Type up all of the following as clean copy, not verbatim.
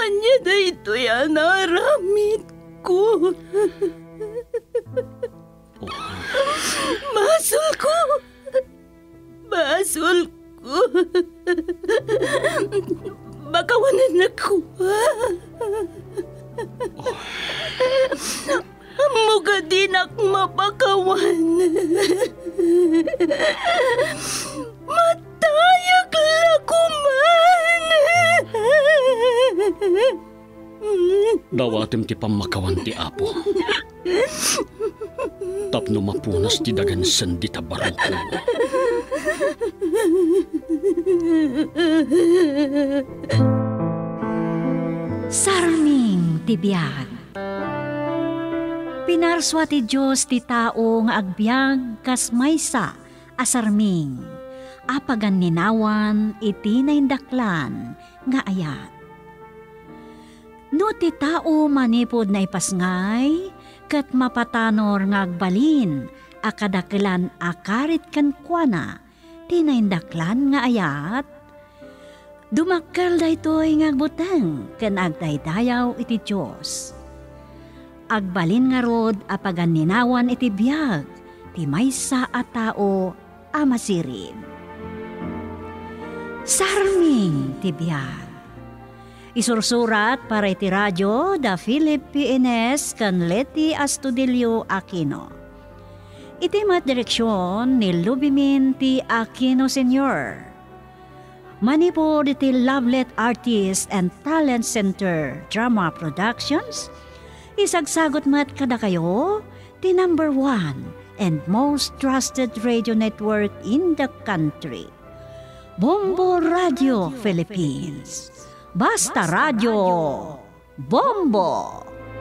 Anya na ito yan naramit ko. Basol ko. Basol ko. Bakawanan ako. Muga din ako mapakawan. Matayag lakuman. Dawatim ti pamakawan ti Apo. Tapno mapunas ti dagan sandi tabarong ko. Sarming ti biyag. Pinarswa ti Diyos ti tao nga agbyag kas maysa asarming. Apagan ninawan iti naindaklan nga ayat. No ti tao manipod na ipasngay, kat mapatanor nga agbalin, akadakilan akarit kan kuana, tinaindaklan nga ayat. Dumakkel daytoy nga agbuteng, ken agdaydayaw iti Diyos. Agbalin nga rod apagan ninawan iti biyag, ti maysa a tao amasirin. Sarming ti biyag. Isursurat para iti radyo da Philip P.N.S. kan Leti Astudillo Aquino. Iti mat direksyon ni Lubimin T. Aquino Sr. Manipod iti Lovelet Artist and Talent Center Drama Productions. Isagsagot mat kada kayo ti number 1 and most trusted radio network in the country. Bombo Radio Philippines. Basta Radio Bombo!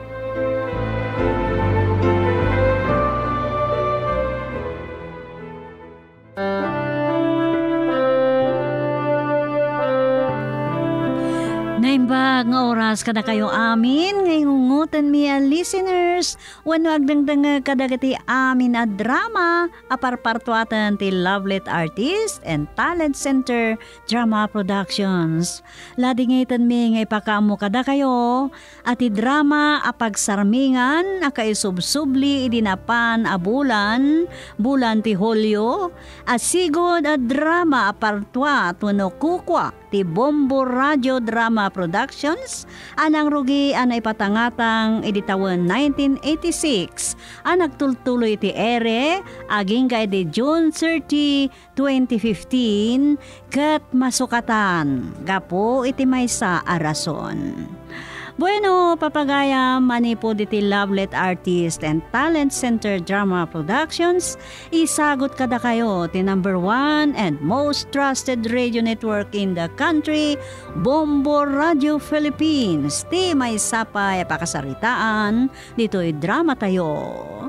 Naimbag nga oras kada kayo amin, ngayungutan mi a listeners, wano agdangdang kadagati amin a drama, aparpartuatan ti Lovelet Artist and Talent Center Drama Productions. Ladingitan mi ngay pakaamo kada kayo, at ti drama apagsarmingan, akaisubsubli idinapan a bulan ti Hulyo, asigod a drama apartwa tuno kukwa ti Bombo Radio Drama Productions, anang rugi anay patangatang editawan 1986, anag tultuloy ti ere, aging kay di June 30, 2015, kat masukatan, gapo iti maysa a rason. Bueno, papagaya manipod iti Lovelet Artist and Talent Center Drama Productions, isagot kada kayo ti number 1 and most trusted radio network in the country, Bombo Radio Philippines. Ti may sapay pakasaritaan, dito'y drama tayo.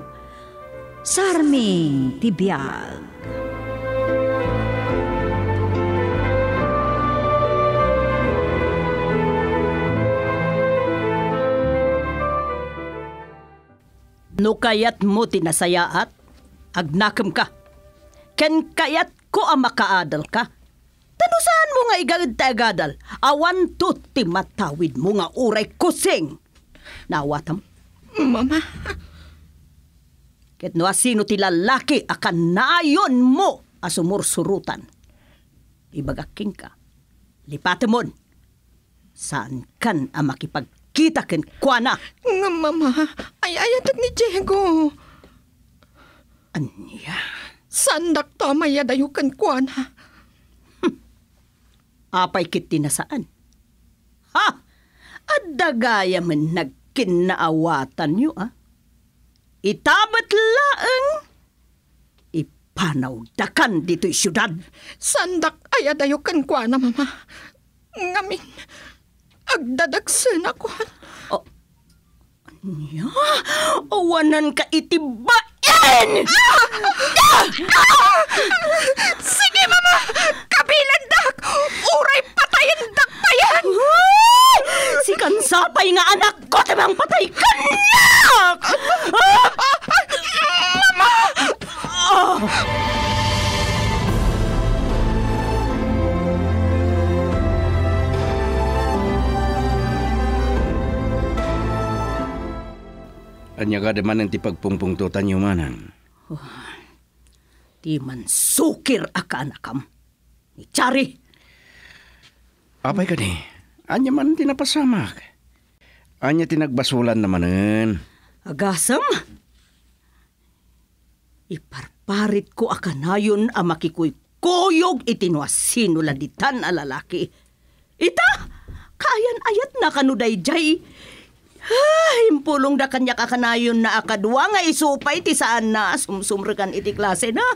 Sarming Tibiyag. No kayat mo tinasayaat, agnakam ka. Ken kayat ko ang makaadal ka. Tanusaan mo nga igagad tagadal, awan to ti matawid mo nga uray kusing. Nawatam? Mama. Ket no asino ti lalaki akan naayon mo asumursurutan. Ibagaking ka, lipatemon. Saan kan ang makipagkita ken kuana? Nga mama, ay ayatak ni Diego. Anya? Sandak to mayadayukan kuana. Apay kit tinasaan. Ha? Adagaya man nagkinaawatan nyo, ah? Itabat laeng ipanawdakan dito'y syudad. Sandak ayadayukan kuana, mama. Ngamin, agdadagsan ako. Oh, anya? Awanan ka itibain! Sige, mama! Kabilandak! Uray patayan dakpayan! Si kansapay nga anak ko tamang patay kanak! Mama! Anya ka naman ang tipagpungpungtutan yung manang. Di man sukir aka anakam. Ni Chari. Apay ka ni, anya man tinapasamak. Anya tinagbasulan namanen. Agasam. Iparparit ko akanayon a makikuy koyog itinuasinuladitan a lalaki. Ita, kayan ayat na kanuday jay. Himpulong da kanya kakanayon na akadwa nga isupay ti saan na sumsumrekan iti klase na.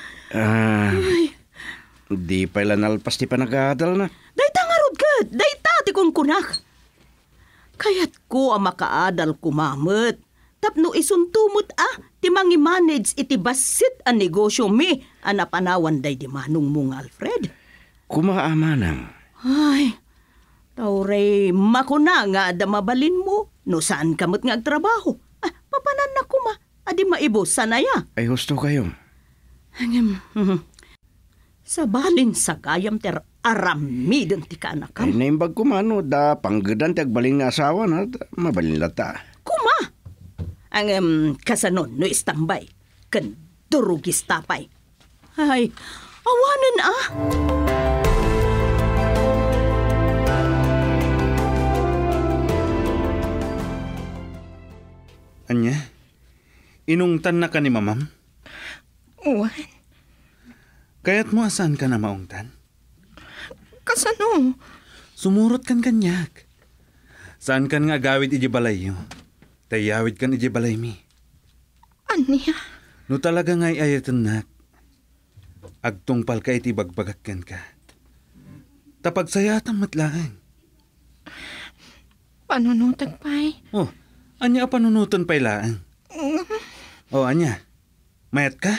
Di pa ilan alpas ti panagadal na. Dayta nga rod ka, dayta ti kunkunak. Kayat ko ang makaadal kumamot. Tapno isuntumot ti mangi-manage iti basit ang negosyo mi, anapanawan day di manong mong Alfred. Kumaamanang. Ay, tauray makuna nga mabalin mo, no saan kamot nga agtrabaho. Papanan na kuma, adi maibos sanaya. Ay husto kayo. Sa balin sa kayam ter aramidon ti ka anakam. Ay naimbag kumano, da panggadan ti agbalin nga asawa na, mabalin lata. Kuma! Ang kasanon no istambay, kan durugis tapay. Ay, awanan Anya, inungtan na ka ni mamam? Uwan, Kaya't mo asan ka na maungtan? kasano? Sumurot kan kanyak. Saan kan nga gawid iji balay yo? Tayawid kan iji balay mi. Anya? No talaga nga'y ayatan nak. Agtungpal ka iti bagbagat kan ka. Tapag sayatan matlaang. Panunutan pa'y. Oh, anya panunutan pa'y laang. Oh, anya, mayat ka?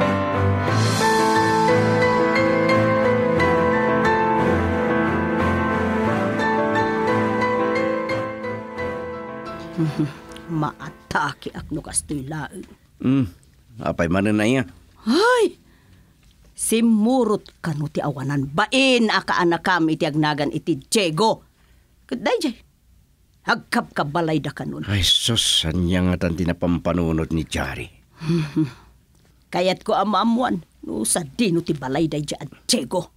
Maatake akno kastoy laeng. Apay manan na iya. Ay! Simurot ka no ti awanan. Bain aka anakam iti agnagan iti Diego. Kaday jay. Hagkap ka balay da kanon. Ay sus, anya nga tan tinapampanunod ni Chari. Kayat ko amamuan. No sa dino ti balay da jay Diego.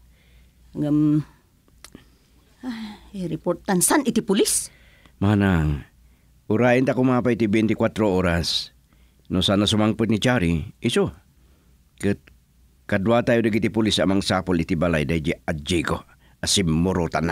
I-reportan san iti pulis. Manang, urain ta kumapay ti 24 oras. No sana sumangpot ni Chari, iso. Kadwa tayo nagiti pulis amang sapol iti balay da jay Diego. Asim murutan na.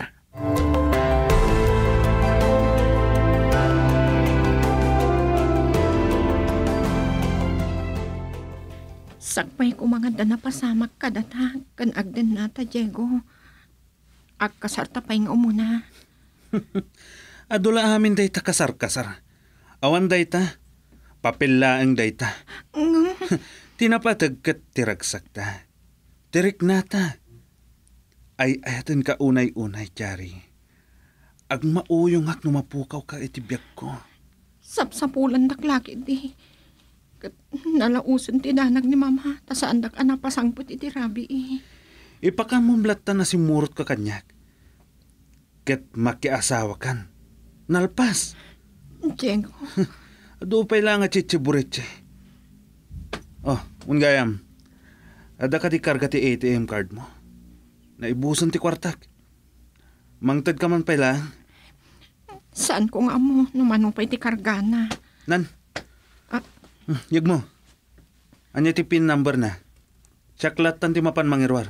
Sakpay ko mga danapasamak kadata, kan agden nata, Diego. Agkasarta pa yung umuna. Adula amin day ta kasar-kasar. Awan day ta. Papelaang day ta. Tinapatag kat tiragsak ta. Tirik nata. Ay ayatan ka unay-unay, Chari. Ag mauyong hak numapukaw ka itibiyak ko. Sapsapulan daklaki di. Kat nalausan ti danag ni mama. Tasaan dak anapasangpot iti rabi eh. Ipakamumlat ta na simurot ka kanyak. Ket makiasawa kan. Nalpas. Diego. Adupay lang at chichiburitse. Oh, ungayam. Ada ka ti karga ti ATM card mo. Naibusan ti kwartak. Mangtad ka man pa lang. Saan ko nga mo? Numanong pa iti kargana. Nan. Yag mo. Anya ti pin number na. Tsaklat tan ti mapan mangirwar.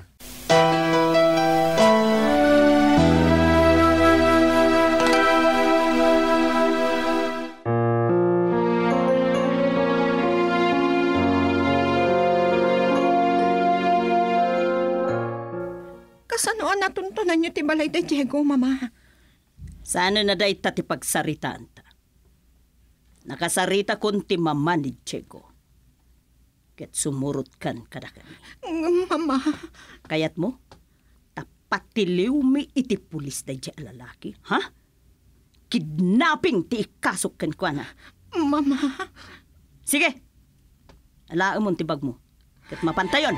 Kasano ang natuntunan niyo ti balay da Diego, mama? Sana na day ta ti pagsaritaan ta. Nakasarita kun ti mama ni Diego. Ket sumurot kan kada kami. Mama. Kayat mo, tapatiliw mi iti pulis da di alalaki. Ha? Kidnapping ti ikasok kan kwa na. Mama. Sige, alaan mo tibag mo. Ket mapantayon.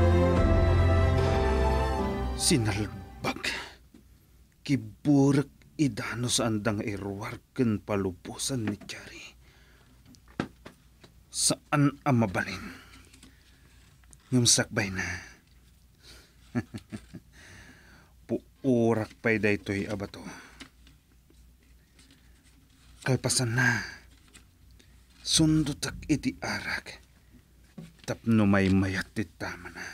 Sinalbag. Kiburak idano sa andang irwar ken palupusan ni Chari. Saan ang mabalin? Yung sakbay na. Puurak pa'y daytoy abato. Kalpasan na. Sundutak iti arak. Tapno may mayat ti tama na.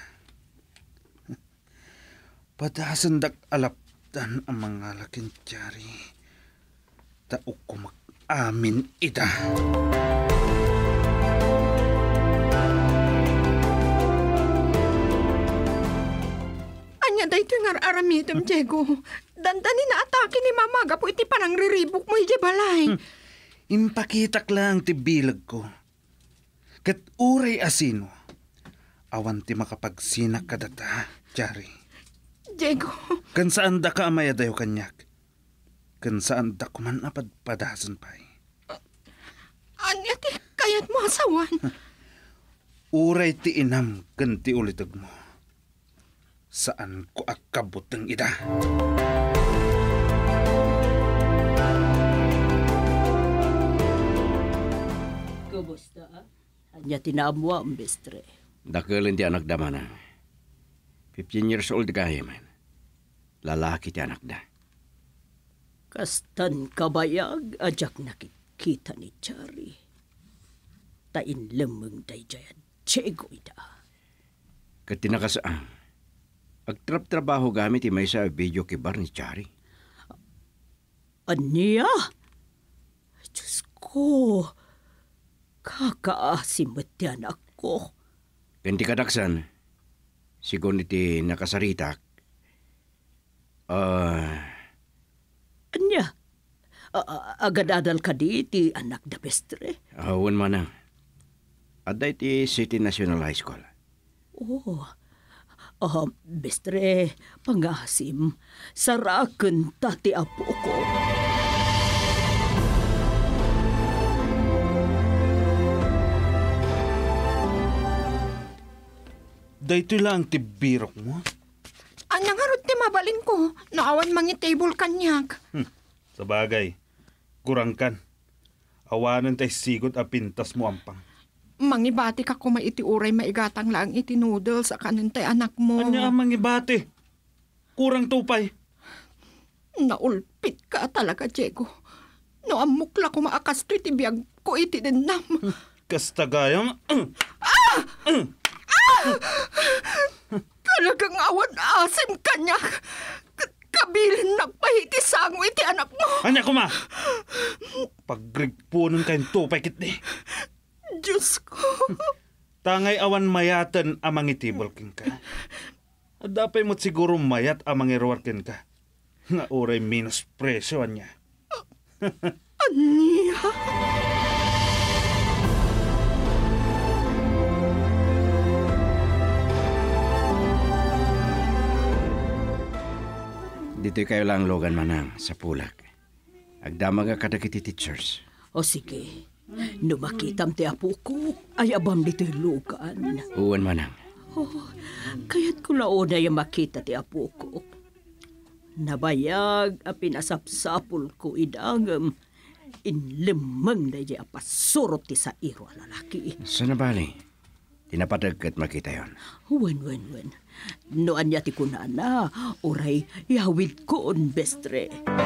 Padasan dak alapdan ang mga laking Chari. Taok kumak amin ita. Anya dayto nga aramidem, Diego. Dandani na atake ni Mama gapo iti panang riribok mo iti balay. Impakitak lang ti bilag ko. Kat uray asino. Awan ti makapagsinak kadata, Chari. Diego, Kan saan da ka amaya dayo kanyak? Kan saan da kuman apadpadasan pa'y? anya ti kayat mo asawan. Uray ti inam kan ti ulitag mo. Saan ko akabot ng ida? Kumusta? Anya tinamwa ang bestre. Dakelin ti anak da manang. 15 years old kaya man. Lalaki ti anak da. Kastan kabayag ajak nakikita ni Chari. Tain lemeng day jayan. Chego ida. Katinakasaan. Agtrap-trabaho gamit imay sa video kibar ni Chari. Anya? Diyos ko. Kakaasim at anak ko. Ganti kadaksan. Sigon iti nakasaritak. Anya? Agadadal ka di ti anak da bestre. Awan manang. Aday ti City National High School. Bestre, pangasim, saraken tati apo ko. Dayto lang ti birok mo. Anya nga rod ti mabalin ko. Naawan mangi table kanyak. Sa bagay, kurang kan. Awanan tay sigot a pintas mo ampang. Mangibati ka kung maiti uray maigatang lang iti noodles sa kanin tay anak mo. Anya ang mangibate? Kurang tupay. Naulpit ka talaga, Diego. No amukla ko maakas to iti biyag ko iti dinam. Kastagayang... Talagang awan asim kanya. Kabilin nagpahiti sango iti anak mo. Anya kuma! Pagrigpunon kayong tupay kitni. Diyos ko. Tangay awan mayatan amang itibol king ka. At dapay mo't siguro mayat amang irwar kin ka. Nga oray minus presyo anya. Anya? Dito kayo lang logan manang sa pulak. Agdamag ka kadakiti teachers. O sige, no makitam ti apo ko, ay abam dito'y lugan. Uwan manang. Kaya't ko launa yung makita ti apo ko. Nabayag a pinasapsapul ko idangam. Inlimang na di apasurot ti sa iro a lalaki. Sa nabali, tinapadag kat makita yon. Wen. No anya ti kunana, oray yawid ko on bestre.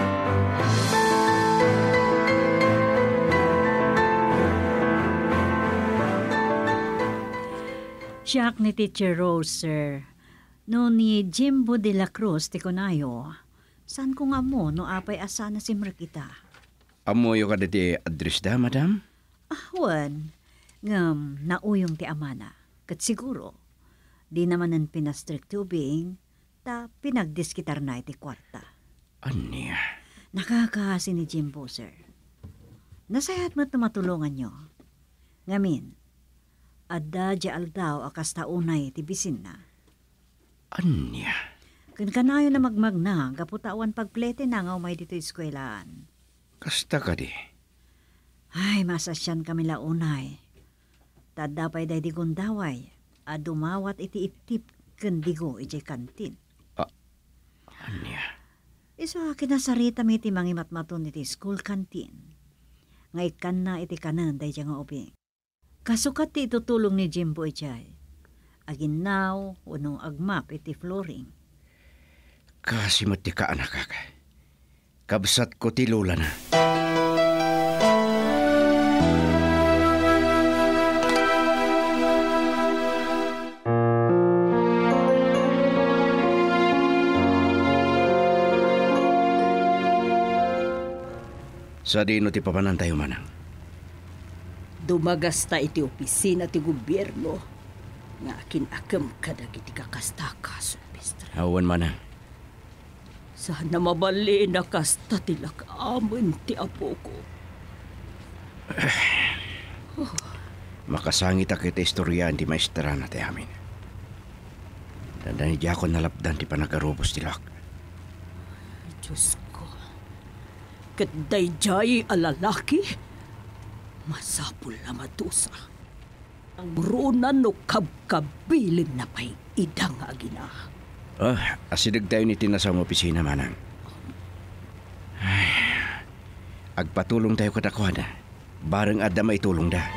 Siyak ni Teacher Rose, sir. No ni Jimbo de la Cruz ti kunayo. San ko nga mo no apay asana si Marquita? Amoyo ka dati address da, madam? Ahwan. Ngam, nauyong ti amana. Kat siguro, di naman ang pinastrik tubing, ta pinagdiskitar na iti kwarta. Anya? Nakakahasi ni Jimbo, sir. Nasayat mo't matulungan nyo. Ngamin, adda di aldaw akas taunay ti bisin na. Anya? Kun kanayo na magmagna, kaputawan pagplete na nga umay dito eskwelaan. Kasta ka di. Ay, masasyan kami launay. Tadapay day di gundaway, a dumawat iti itip kendigo iti kantin. Anya? Iso kinasarita mi iti mangimatmaton iti school canteen. Nga ikan na iti kanan day nga upi. Kasukat ti itutulong ni Jimbo ijay. Aginaw unong agmap iti flooring. Kasi mati ka anak ka. Kabsat ko ti lola na. Sa dino ti papanan tayo manang. Dumagas ta iti opisina ti gobyerno nga akin-akam kadag iti kakastaka, Pistre. Awan manang. Sana mabali na kasta tilak amin ti apo ko. Makasangit ak iti istorya ti maestra na ti amin. Dandani di ako nalapdan ti panagarubos tilak. Diyos ko. Kaday jay alalaki. Masapul na matusa. Ang runan no kabkabilin na pa'y idang agina. Asidag tayo ni tinasang opisina manang. Ay, agpatulong tayo katakuan na. Bareng adda may tulong da.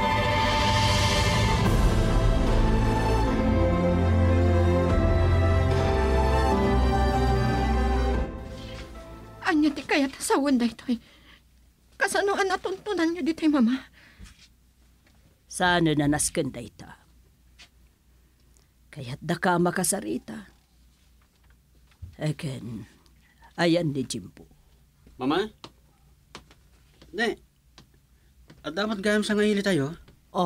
Anya ti kayat asawan da ito'y. Kasano ang natuntunan niyo dito'y, mama? Sana nanaskan da ita. Kaya't da ka makasarita. Again, ayan ni Jimbo. Mama? Ne, dapat gayam sa ngayili tayo?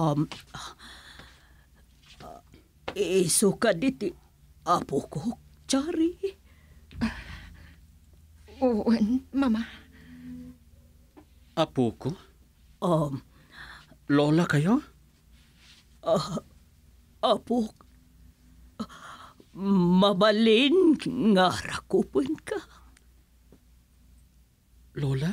Isuka diti. Apo ko, Chari. Uwan, mama. Apo ko? Lola kayo? Apo, mabalin nga rakupan ka. Lola?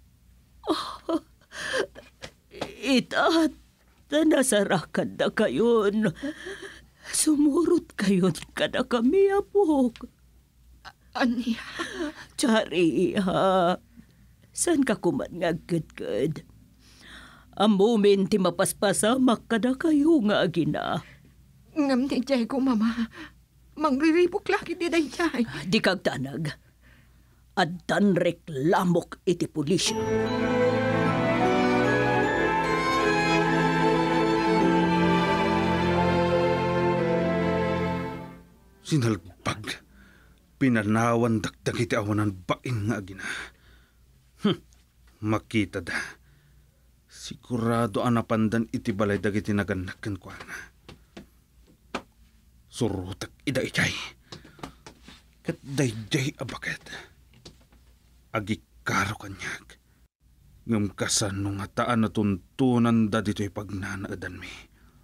Itaat, nasarakan na kayon. Sumurot kayon kada kami, Apo. Anya? Chari, ha? San ka kuman nga gud-gud? Ang moment ti mapaspasamak kada kayo nga agina. Ngam ni Diego, mama. Mangriribok laki di day jay. Di kag tanag. Addan reklamok iti pulisya. Sinalpag. Pinanawan dagdag iti awanan baing nga agina. Makita da. Sigurado anapandan iti balay dagiti naganakan ko na. Surutak ida ichay. Kat dayjay abaket. Agikaro kanyag. Ngam kasan nung hataan na tuntunan da dito'y pagnanaadan mi.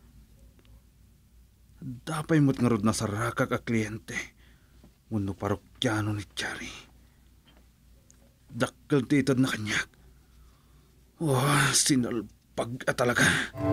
Dapay mo't nga rod na sarakak a kliyente. Muno parokyano ni Chari. Dakkel titad na kanyag. Wah, sinalpag talaga.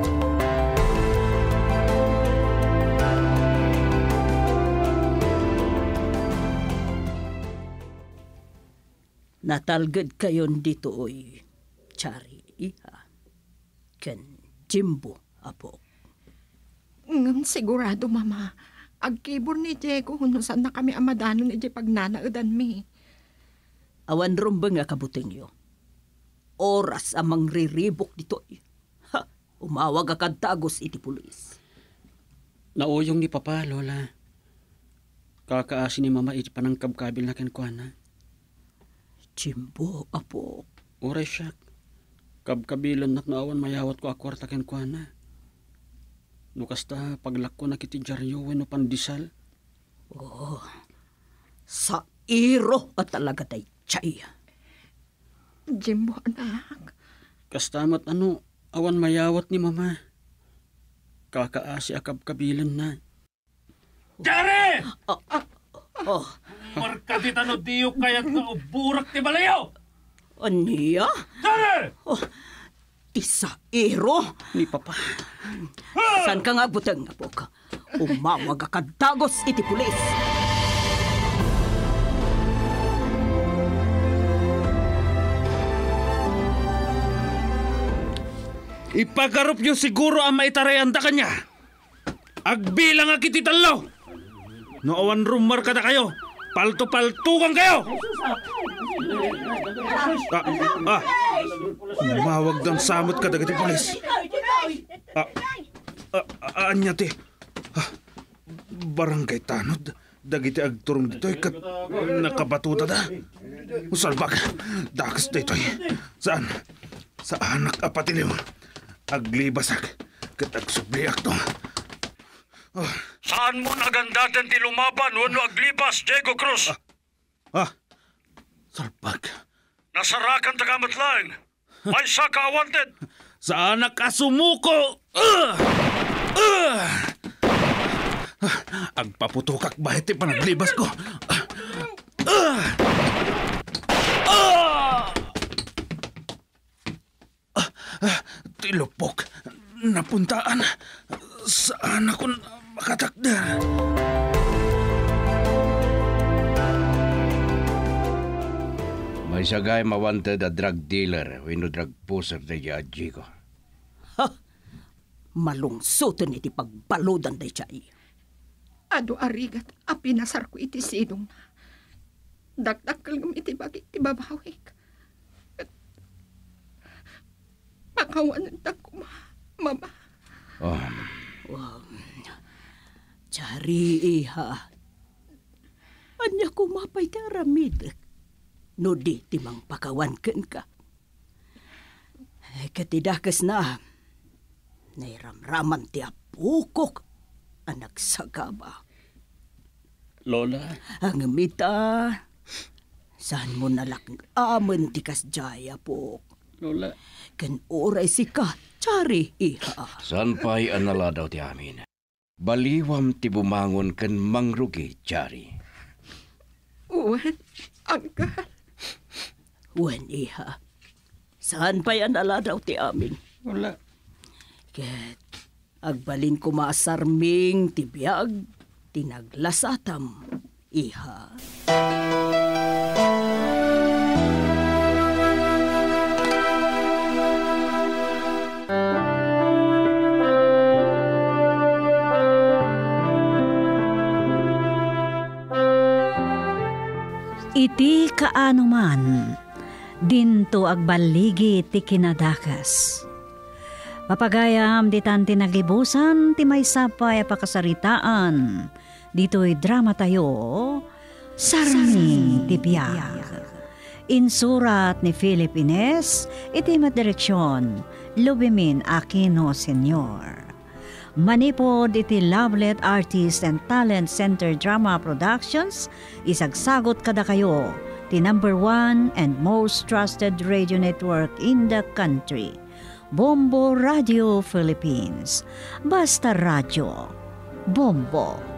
Natalgad kayon dito oy, Chari, iha. Ken Jimbo, Apo. Ngam sigurado, mama. Agkibor ni Diego no saan na kami amadano ni Diego pagnanaadan mi. Awan rumba nga kabuting yo. Oras amang riribok dito. Ha, umawag akad tagos iti pulis. Nauyong ni Papa, Lola. Kakaasi ni Mama iti panangkabkabil na kenkwana. Jimbo, Apo. Oray siyak. Kabkabilan nak naawan mayawat ko akwarta kenkwana. Nukasta paglakko na kiti Jaryo wenno pandisal. Oh, sa iro at talaga tay chay. Jimbo, anak. Kastamat awan mayawat ni Mama. Kakaasi akab kabilan na. Jare! Oh, Markadita no diyo kayat nga uburak ti balayaw! aniya? Jare! Oh, tisa iro? Ni Papa. San ka nga butang nga po ka? Umawag akad tagos iti pulis. Ipagarup nyo siguro ang maitarayan da kanya. Agbilang nga kiti talo. No awan rumor kada kayo. Palto-paltukan kayo. Mawag dang samot ka dagiti polis. Anya ti. Barangay tanod. Dagiti agturong dito'y kat nakabatuta da. Usalbag. Dakas dito'y. Saan? Sa anak apatiliw. Aglibasak. Kat agsubliak to. Saan mo nagandaten ti lumaban wano aglibas, Diego Cruz? Salbag. Nasarakan tagamat lang. May saka wanted. Sa anak asumuko. Agpaputukak bahit ti panaglibas ko. Tilupok. Napuntaan. Saan ako makatakda? May sagay mawanted a drug dealer wenno drug pusher da yaji ko. Malungsotan iti pagbaludan day chay. Ado arigat, apinasar ko iti sidong na. Dakdakal ngam iti bagi iti babawik. Makawanan ta ko, mama. Chari iha. Anya ko mapay ti aramid. No di timang pakawan ken ka. Katidakas na. Nairamraman ti apukok. Anak sagaba. Lola, Ang mita. Saan mo nalak aman ti kasjaya po. Lola. Ken oray si ka. Chari iha. San pa'y anala daw ti amin. Baliwam ti bumangon ken mangrugi, Chari. Uwan, angkal. Wen iha. Saan pa yan ala daw ti amin? Lola. Ket agbalin ko maasarming ti biag tinaglasatam iha. Iti kaano man, dinto agbaligi ti kinadakas. Papagayam di tanti naglibusan, ti may sapay pakasaritaan. Dito'y drama tayo, Sarming ti Biag. Insurat ni Philip Ines, iti madireksyon, Lubimin Aquino Sr. Manipod iti Lovelet Artist and Talent Center Drama Productions, isagsagot kada kayo, ti #1 and most trusted radio network in the country. Bombo Radio Philippines. Basta Radio. Bombo.